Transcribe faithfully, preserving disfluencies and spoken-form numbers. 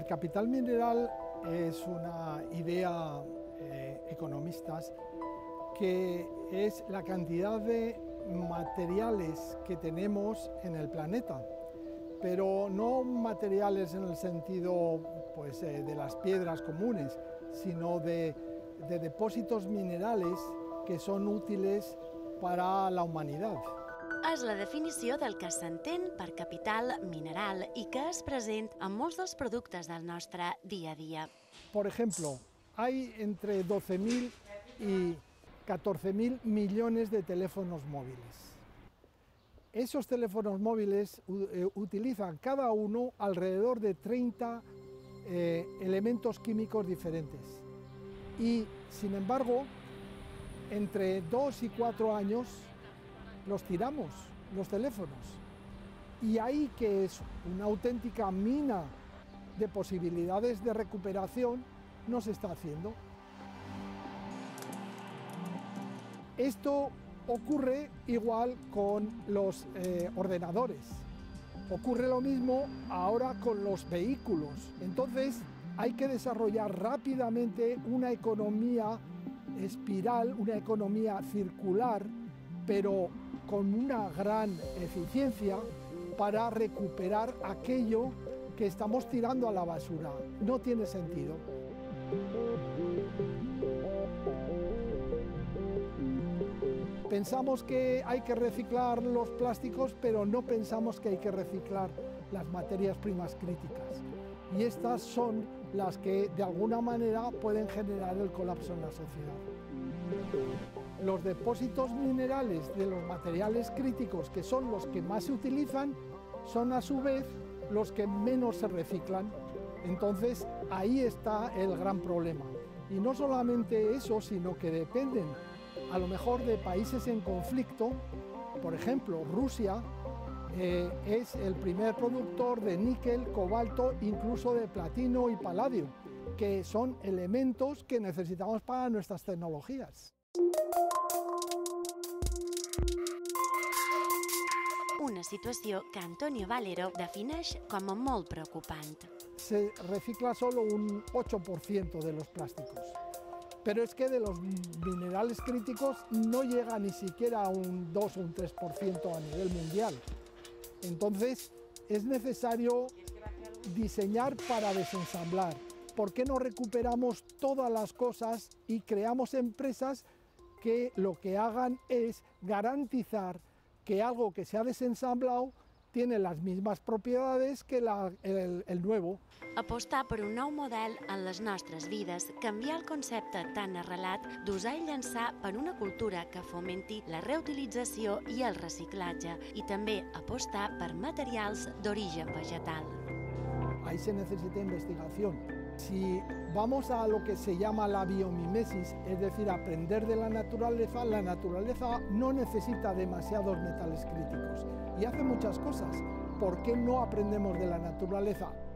capital mineral es una idea eh, economistas que es la cantidad de materiales que tenemos en el planeta, pero no materiales en el sentido pues, eh, de las piedras comunes, sino de, de depósitos minerales que son útiles para la humanidad. És la definició del que s'entén per capital mineral i que és present en molts dels productes del nostre dia a dia. Por ejemplo, hay entre doce mil y catorce mil millones de teléfonos móviles. Esos teléfonos móviles uh, utilizan cada uno alrededor de treinta eh, elementos químicos diferentes. Y, sin embargo, entre dos y cuatro años los tiramos, los teléfonos. Y ahí, que es una auténtica mina de posibilidades de recuperación, no se está haciendo. Esto ocurre igual con los eh, ordenadores. Ocurre lo mismo ahora con los vehículos. Entonces hay que desarrollar rápidamente una economía espiral, una economía circular, pero con una gran eficiencia para recuperar aquello que estamos tirando a la basura. No tiene sentido. Pensamos que hay que reciclar los plásticos, pero no pensamos que hay que reciclar las materias primas críticas. Y estas son las que de alguna manera pueden generar el colapso en la sociedad. Los depósitos minerales de los materiales críticos, que son los que más se utilizan, son a su vez los que menos se reciclan. Entonces ahí está el gran problema. Y no solamente eso, sino que dependen a lo mejor de países en conflicto. Por ejemplo, Rusia eh, es el primer productor de níquel, cobalto, incluso de platino y paladio, que son elementos que necesitamos para nuestras tecnologías. Una situació que Antonio Valero defineix com a molt preocupant. Se recicla solo un ocho por ciento de los plásticos, pero es que de los minerales críticos no llega ni siquiera a un dos o un tres por ciento a nivel mundial. Entonces es necesario diseñar para desensamblar. ¿Por qué no recuperamos todas las cosas y creamos empresas que lo que hagan es garantizar que algo que se ha desensamblado tiene las mismas propiedades que la, el, el nuevo? Apostar per un nou model en les nostres vides, canviar el concepte tan arrelat d'usar i llançar per una cultura que fomenti la reutilització i el reciclatge, i també apostar per materials d'origen vegetal. Ahí se necesita investigación. Si vamos a lo que se llama la biomimesis, es decir, aprender de la naturaleza, la naturaleza no necesita demasiados metales críticos y hace muchas cosas. ¿Por qué no aprendemos de la naturaleza?